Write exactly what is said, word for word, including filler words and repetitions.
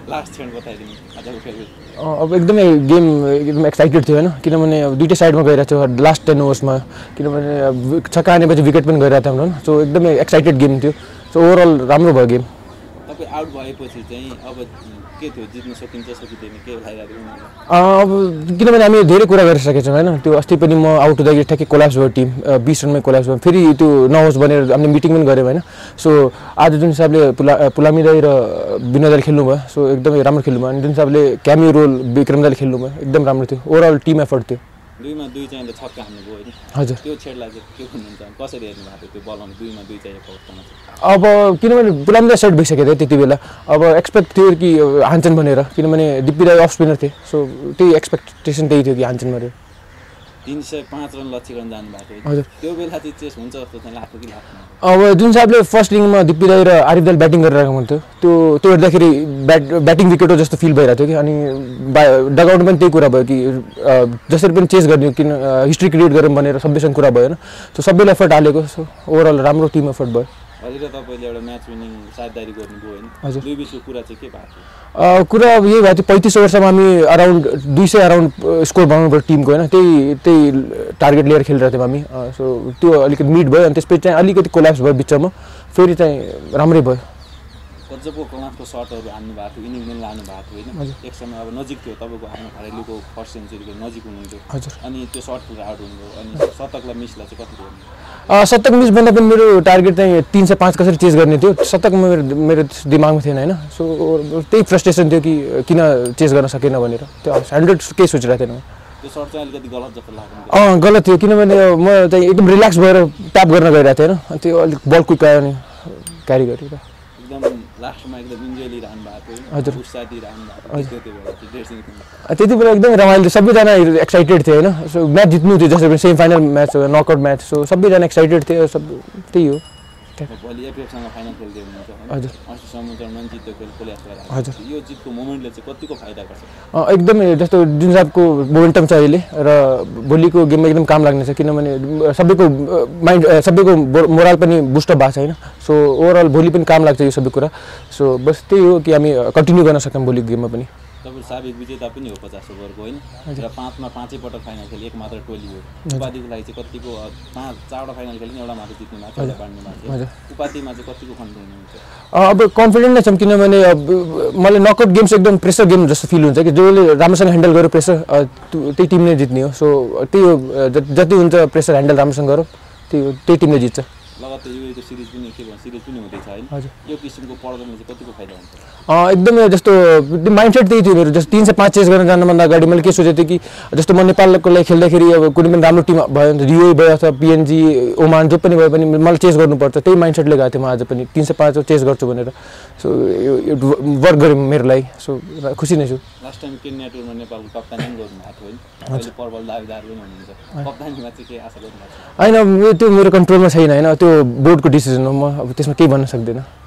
last क्षण बताइदिनु आजको फेरि अब एकदमै गेम एकदम एक्साइटेड थियो हैन किनभने अब दुईटै साइडमा गइरहेको थियो लास्ट टेन ओभर्समा किनभने छक्का हानेपछि विकेट पनि गइरहेको थियो हाम्रो सो एकदमै एक्साइटेड गेम थियो सो ओभरअल राम्रो भयो गेम तपाईँ आउट भएपछि चाहिँ अब के थियो जित्न सकिन्छ सकिँदैन के लागिरहेको अब किनभने हामी धेरै कुरा गरिसकेका छौँ हैन त्यो अस्ति पनि म आउट हुँदाखेरि ठ्याक्कै कोल्याप्स भयो टिम बीस रनमै कोल्याप्स भयो फेरि त्यो नहोस् भनेर हामीले मिटिङ पनि गऱ्यौँ हैन सो आज जुन हिसाबले पुला पुलामी दाइ र विनोद दाइले खेल्नु भयो सो एकदमै राम्रो खेल्नु भयो अनि जुन हिसाबले क्यामियो रोल विक्रम दाइले खेल्नु भयो एकदम राम्रो थियो ओभरअल टिम एफर्ट थियो दुईमा दुई चाहिँ त छक्का हान्नु भयो नि हजुर त्यो छेडलाई चाहिँ के भन्नुहुन्छ कसरी हेर्नु भएको त्यो बलमा दुईमा दुई चाहिँ अवस्थामा अब किनभने पुलामी दाइ सेट भइसकेको थियो त्यति बेला अब एक्सपेक्ट थियो कि हान्छन् भनेर किनभने दिप्पी दाइ अफ स्पिनर थिए सो त्यही एक्सपेक्टेसन त्यही थियो कि हान्छन् भनेर तीन सय पाँच रन लक्ष्य गर्न जानु भएको हजुर त्यो बेला चाहिँ चेस हुन्छ जस्तो चाहिँ लाग्थ्यो कि लाग्थेन अब जुन हिसाबले फर्स्ट इनिङमा दिप्पी दाइ र आरिफ दाइले ब्याटिङ गरिरहेको हुन्थ्यो त्यो त्यो हेर्दाखेरि ब्याट ब्याटिङ विकेट हो जस्तो फिल भइरहेको थियो कि अनि डगआउट पनि त्यही कुरा भयो कि जसरी पनि चेस गर्ने किन हिस्ट्री क्रिएट गरौँ भनेर सबैसँग कुरा भयो हैन सो सबैले एफर्ट हालेको सो ओभरअल राम्रो टिम एफर्ट भयो अहिले तपाईँले एउटा म्याच विनिङ साझेदारी गर्नुभयो हैन हजुर दुई बिचको कुरा चाहिँ के भएको कुरा अब यही भएको थियो पैँतिस ओभरसम्म हामी अराउन्ड दुई सय अराउन्ड स्कोर बनाउनु पर्यो टिमको होइन त्यही त्यही टार्गेट लिएर खेलिरहेको थियौँ हामी सो त्यो अलिकति मिड भयो अनि त्यसपछि चाहिँ अलिकति कोल्याप्स भयो बिचमा फेरि चाहिँ राम्रै भयो गजबको कलासको सर्टहरू हान्नु भएको थियो इनिङ पनि लानु भएको थियो होइन एक समय अब नजिक थियो तपाईँको आफ्नो घरेलुको फर्स्ट सेन्चुरीको नजिक हुनुहुन्थ्यो हजुर अनि त्यो सर्ट पुरा आउट हुनुभयो अनि शतकलाई मिसलाई चाहिँ कति गर्नु शतक मिस भन्दा पनि मेरो टार्गेट चाहिँ तीन सय पाँच कसरी चेस गर्ने थियो शतक मेरो मेरो दिमागमा थिएन होइन सो त्यही फ्रस्ट्रेसन थियो कि किन चेस गर्न सकेन भनेर त्यो हन्ड्रेड केही सोचिरहेको थिएन त्यो सर्ट चाहिँ अलिकति गलत जस्तो लाग्यो अँ गलत थियो किनभने म चाहिँ एकदम रिल्याक्स भएर ट्याप गर्न गइरहेको थिएँ होइन त्यो अलिक बल कुकायो अनि क्यारी गरेर एकदम लास्टमा एकदम इन्जोय लिइरहनु भएको थियो हजुर उत्साह दिइरहनु भएको थियो त्यो बेला चाहिँ ड्रेसिङ त्यति बेला एकदम रमाइलो सबैजना एक्साइटेड थियो होइन सो म्याच जित्नु थियो जसरी पनि semi final match knockout match so सबैजना एक्साइटेड थियो सब त्यही हो भोलि एपिएफसँग फाइनल खेल्दै हुनुहुन्छ हजुर अस्ति समुद्रमा जित्यो खेल कोल्याप्स गरेर हजुर यो जितको मोमेन्टले चाहिँ कतिको फाइदा गर्छ एकदमै जस्तो जुन हिसाबको मोमेन्टम छ अहिले र भोलिको गेममा एकदम काम लाग्नेछ किनभने सबैको माइन्ड सबैको मोरल पनि बुस्टअप भएको छ होइन सो ओभरअल भोलि पनि काम लाग्छ यो सबै कुरा सो बस त्यही हो कि हामी कन्टिन्यू गर्न सक्यौँ भोलिको गेममा पनि तपाईँ साबिक विजेता पनि हो पचास ओभरको होइन र पाँचमा पाँचै पटक फाइनल खेल्यो एक मात्र टोली हो उपाधिको लागि चाहिँ कतिको पाँच चारवटा फाइनल खेल्यो एउटा मात्र जित्नु भएको एउटा बाँड्नु भएको उपाधिमा चाहिँ कतिको कन्फिडेन्ट हुन्छ अब कन्फिडेन्ट नै छौँ किनभने अब मलाई नकआउट गेम्स एकदम प्रेसर गेम जस्तो फिल हुन्छ कि जसले राम्रोसँग ह्यान्डल गर्यो प्रेसर त्यही टिमले जित्ने हो सो त्यही हो जति हुन्छ प्रेसर ह्यान्डल राम्रोसँग गरौँ त्यही हो त्यही टिमले जित्छ लगातार यो यो सिरिज पनि के भन्छ सिरिज पनि हुँदैछ होइन हजुर यो किसिमको प्रदर्शनले चाहिँ कतिको फाइदा हुन्छ एकदमै जस्तो माइन्डसेट त्यही थियो मेरो जस्तो तीन सय पाँच चेस गर्न जानुभन्दा अगाडि मैले के सोचेको थिएँ कि जस्तो म नेपालको लागि खेल्दाखेरि अब कुनै पनि राम्रो टिम भयो भने रियो भयो अथवा पिएनजी ओमान जो पनि भयो भने मलाई चेस गर्नुपर्छ त्यही माइन्डसेटले गएको थिएँ म आज पनि तीन सय पाँच चेस गर्छु भनेर सो यो वर्क गरेँ मेरो लागि सो खुसी नै छु लास्ट टाइम केन्या टुरमा नेपालको कप्तानी पनि गर्नुभएको थियो होइन अहिले पर्वल दावेदार पनि हुनुहुन्छ कप्तानीमा चाहिँ के आशा गर्नुभएको छ होइन त्यो मेरो कन्ट्रोलमा छैन होइन त्यो बोर्डको डिसिजन हो म अब त्यसमा केही भन्न सक्दिनँ